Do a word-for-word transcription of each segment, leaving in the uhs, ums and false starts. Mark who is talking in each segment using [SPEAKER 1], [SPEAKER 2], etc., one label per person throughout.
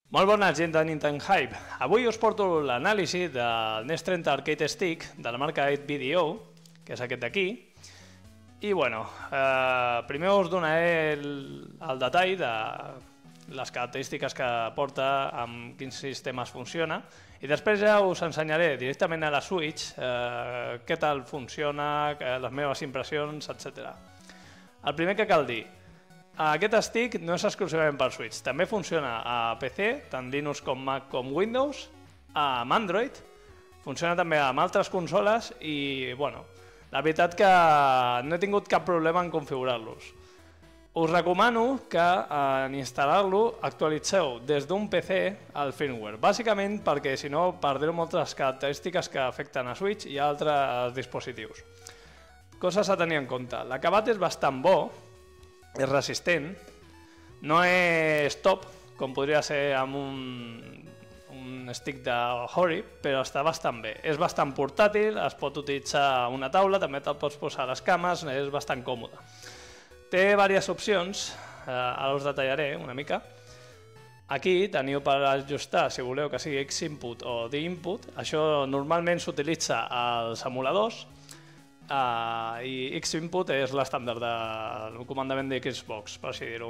[SPEAKER 1] Molt bona gent de Nintendo Hype. Avui us porto l'anàlisi del N E S trenta Arcade Stick de la marca eight Video, que és aquest d'aquí. I bueno, eh, primer us donaré el, el detall de les característiques que porta, amb quins sistemes funciona, i després ja us ensenyaré directament a la Switch eh, què tal funciona, les meves impressions, etcètera. El primer que cal dir: aquest stick no és exclusivament per Switch, també funciona a P C, tant Linux com Mac com Windows, amb Android, funciona també amb altres consoles i, bueno, la veritat que no he tingut cap problema en configurar-los. Us recomano que en instal·lar-lo actualitzeu des d'un P C el firmware, bàsicament perquè si no perdreu moltes característiques que afecten a Switch i a altres dispositius. Coses a tenir en compte: l'acabat és bastant bo, és resistent, no és top, com podria ser amb un, un stick de Hori, però està bastant bé. És bastant portàtil, es pot utilitzar a una taula, també te'l pots posar a les cames, és bastant còmode. Té diverses opcions, eh, ara us detallaré una mica. Aquí teniu per ajustar, si voleu que sigui X-Input o D-Input. Això normalment s'utilitza als emuladors, Uh, i X-Input és l'estàndard del comandament de Xbox, per així dir-ho,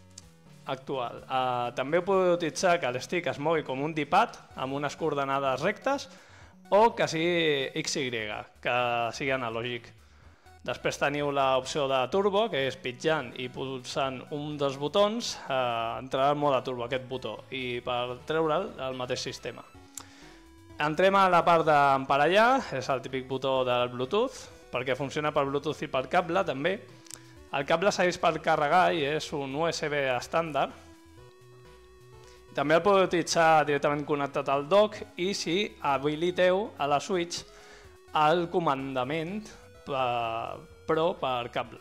[SPEAKER 1] actual. Uh, també ho podeu utilitzar que l'stick es mogui com un D-pad amb unes coordenades rectes o que sigui X Y, que sigui analògic. Després teniu l'opció de turbo, que és pitjant i pulsant un dels botons uh, entrarà en mode turbo aquest botó, i per treure'l el mateix sistema. Entrem a la part d'emparellar, és el típic botó del Bluetooth, perquè funciona per Bluetooth i per cable també. El cable serveix per carregar i és un U S B estàndard. També el podeu utilitzar directament connectat al dock i si habiliteu a la Switch el comandament Pro per cable.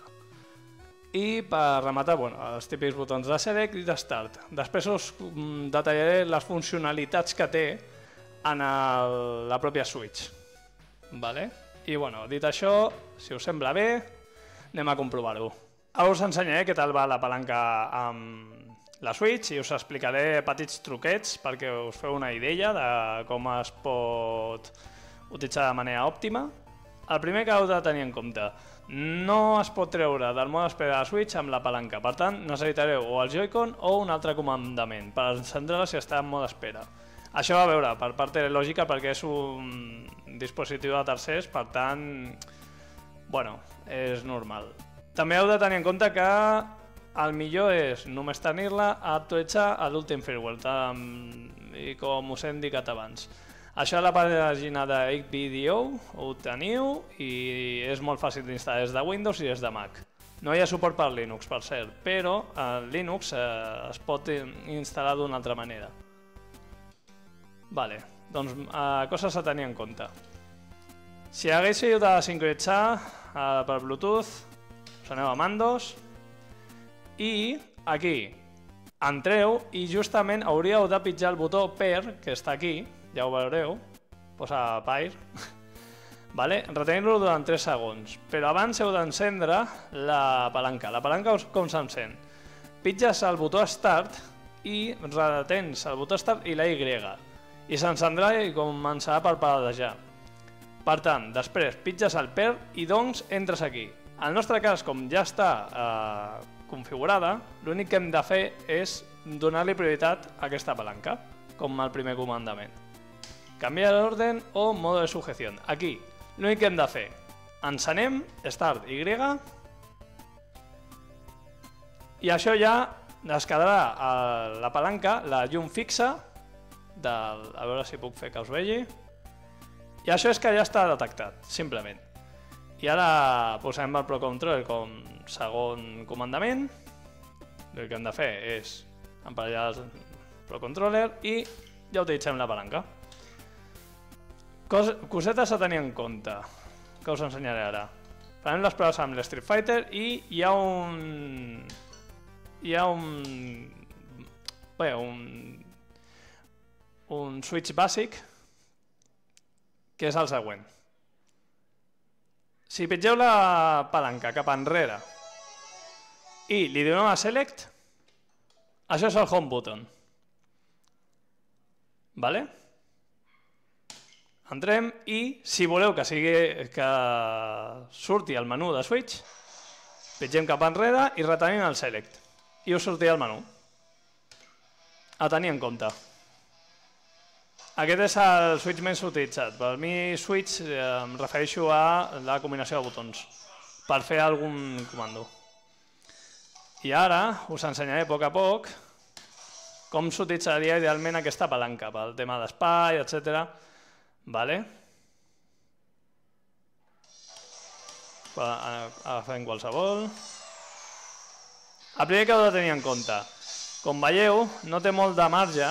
[SPEAKER 1] I per rematar, bueno, els típics botons de Select i de Start. Després us detallaré les funcionalitats que té en el, la pròpia Switch. Vale? I bueno, dit això, si us sembla bé, anem a comprovar-ho. Ara us ensenyaré què tal va la palanca amb la Switch i us explicaré petits truquets perquè us feu una idea de com es pot utilitzar de manera òptima. El primer que heu de tenir en compte: no es pot treure del mode espera de la Switch amb la palanca, per tant necessitareu o el Joy-Con o un altre comandament per encendre-la si està en mode espera. Això, a veure, per part té lògica perquè és un dispositiu de tercers, per tant, bueno, és normal. També heu de tenir en compte que el millor és només tenir-la a actualitzar a l'últim firmware, i com us he indicat abans. Això a la pàgina de eight Video ho teniu i és molt fàcil d'instal·lar des de Windows i des de Mac. No hi ha suport per Linux, per cert, però el Linux eh, es pot instal·lar d'una altra manera. Vale, doncs eh, coses a tenir en compte. Si haguéssiu de sincronitzar eh, per Bluetooth, us aneu a mandos i aquí entreu i justament hauríeu de pitjar el botó Pair, que està aquí, ja ho veureu, posa Pair. Vale? Retenir-lo durant tres segons, però abans heu d'encendre la palanca. La palanca com s'encén? Pitges el botó Start i retens el botó Start i la Y, i s'encendrà i començarà a parpadejar. Per tant, després pitges el Pair i doncs entres aquí. En el nostre cas, com ja està eh, configurada, l'únic que hem de fer és donar-li prioritat a aquesta palanca, com el primer comandament. Canviar l'ordre o modo de sujeció. Aquí, l'únic que hem de fer: encenem, Start Y, i això ja es quedarà a la palanca, la llum fixa, del, a veure si puc fer que us vegi, i això és que ja està detectat, simplement. I ara posem el Pro Controller com segon comandament. El que hem de fer és emparellar el Pro Controller i ja utilitzem la palanca. Cos, cosetes a tenir en compte, que us ensenyaré ara. Farem les proves amb l'Street Fighter i hi ha un... hi ha un... bé, un... un switch bàsic, que és el següent. Si pitgeu la palanca cap enrere i li donem a Select, això és el Home Button. vale? Entrem i si voleu que sigui que surti el menú de Switch, pitgem cap enrere i retenim el Select i us sortirà el menú. A tenir en compte. Aquest és el Switch més utilitzat. Per mi Switch em refereixo a la combinació de botons per fer algun comando. I ara us ensenyaré a poc a poc com s'utilitzaria idealment aquesta palanca pel tema d'espai, etcètera. Vale? Agafem qualsevol. El primer que heu de tenir en compte, com veieu, no té molt de marge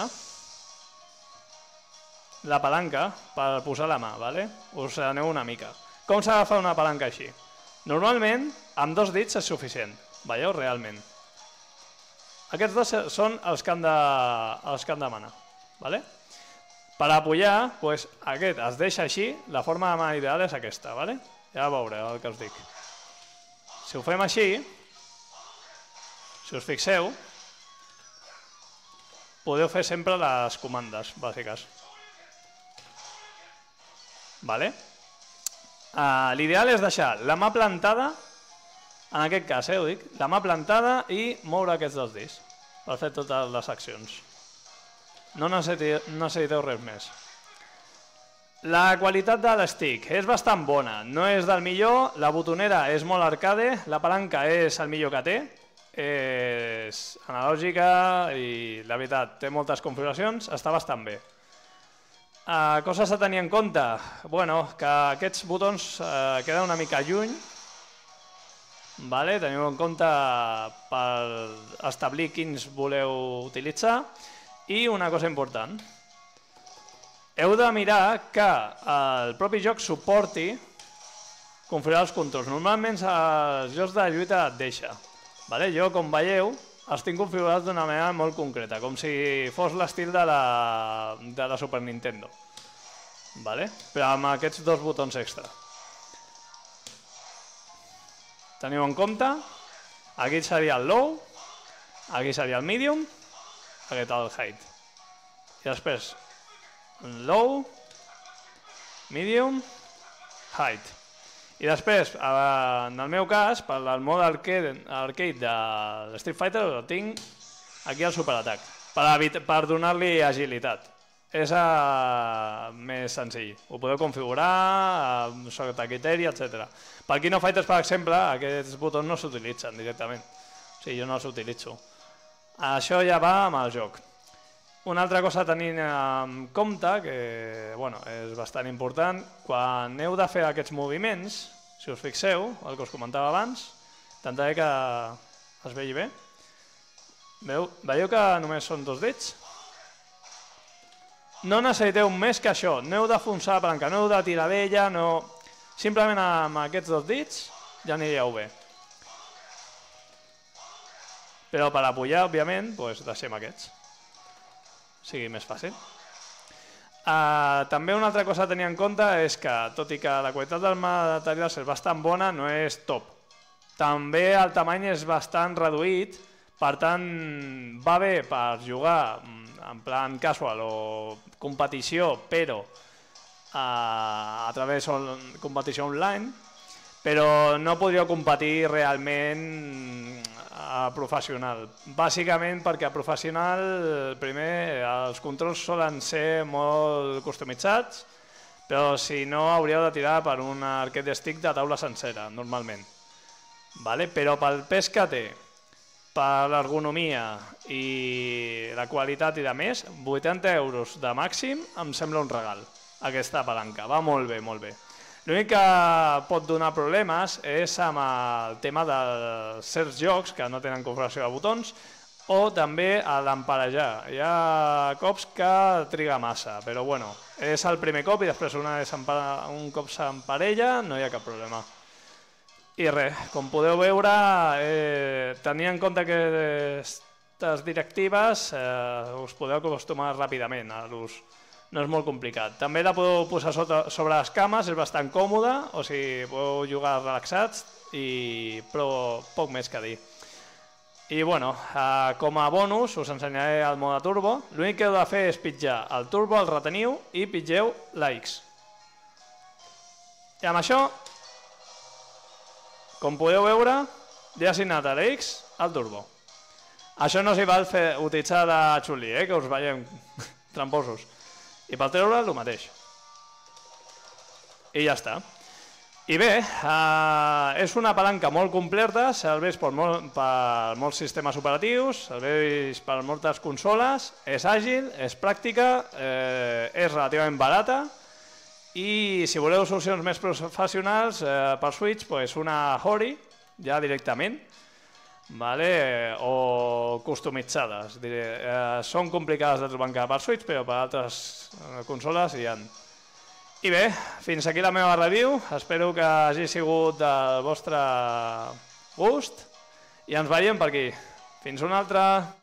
[SPEAKER 1] la palanca per posar la mà, vale? Us aneu una mica. Com s'agafa una palanca així? Normalment, amb dos dits és suficient, veieu, realment. Aquests dos són els que han de, els que han de manar, vale? Per apoyar, doncs, aquest es deixa així, la forma de mà ideal és aquesta, vale? Ja veureu el que us dic. Si ho fem així, si us fixeu, podeu fer sempre les comandes bàsiques. Vale? Uh, L'ideal és deixar la mà plantada, en aquest cas, eh, ho dic, la mà plantada i moure aquests dos dits per fer totes les accions. No necessiteu res més. La qualitat de l'stick és bastant bona, no és del millor, la botonera és molt arcade, la palanca és el millor que té, és analògica i la veritat té moltes configuracions, està bastant bé. Uh, coses a tenir en compte, bueno, que aquests botons uh, queden una mica lluny, vale? Teniu en compte per establir quins voleu utilitzar. I una cosa important, heu de mirar que el propi joc suporti configurar els controls. Normalment els jocs de lluita et deixa. Vale? Jo, com veieu, els tinc configurats d'una manera molt concreta, com si fos l'estil de, la, de la Super Nintendo. Vale? Però amb aquests dos botons extra. Teniu en compte, aquí seria el low, aquí seria el medium, aquest el height. I després, low, medium, height. I després, en el meu cas, per al mode arcade de Street Fighter, el tinc aquí al superattack, per donar-li agilitat. És més senzill. Ho podeu configurar, sota criteri, etcètera. Per King of Fighters, per exemple, aquests botons no s'utilitzen directament. O sigui, jo no els utilitzo. Això ja va amb el joc. Una altra cosa a tenir en compte, que bueno, és bastant important, quan heu de fer aquests moviments, si us fixeu, el que us comentava abans, intentaré que es vegi bé. Veieu que només són dos dits? No necessiteu més que això, no heu de fonsar la palanca, no heu de tirar d'ella, no... simplement amb aquests dos dits ja anireu bé. Però per apoyar, òbviament, doncs deixem aquests. Sigui més fàcil. Uh, també una altra cosa a tenir en compte és que, tot i que la qualitat del material és bastant bona, no és top. També el tamany és bastant reduït, per tant, va bé per jugar en plan casual o competició, però uh, a través de competició online, però no podríeu competir realment a professional. Bàsicament perquè a professional, primer, els controls solen ser molt customitzats, però si no hauríeu de tirar per un arcade stick de taula sencera, normalment. Vale? Però pel pes que té, per l'ergonomia i la qualitat i de més, vuitanta euros de màxim em sembla un regal, aquesta palanca. Va molt bé, molt bé. L'únic que pot donar problemes és amb el tema de certs jocs que no tenen configuració de botons o també a l'emparejar. Hi ha cops que triga massa, però bueno, és el primer cop i després una vegada un cop s'emparella no hi ha cap problema. I res, com podeu veure, eh, tenint en compte que aquestes directives eh, us podeu acostumar ràpidament a l'ús. No és molt complicat. També la podeu posar sota, sobre les cames, és bastant còmode, o sigui, podeu jugar relaxats, i, però poc més que dir. I bueno, eh, com a bonus us ensenyaré el mode turbo. L'únic que heu de fer és pitjar el turbo, el reteniu i pitgeu la X. I amb això, com podeu veure, ja ha assignat a la X el turbo. Això no s'hi val fer, utilitzar de xuli, eh, que us veiem tramposos. I per treure el mateix. I ja està. I bé, eh, és una palanca molt completa, serveix per, molt, per molts sistemes operatius, serveix per moltes consoles, és àgil, és pràctica, eh, és relativament barata i si voleu solucions més professionals eh, per Switch, pues una Hori ja directament, vale? O customitzades. Diré, eh, són complicades de trobar encara per Switch, però per altres consoles hi ha. I bé, fins aquí la meva review, espero que hagi sigut del vostre gust i ens veiem per aquí. Fins una altra!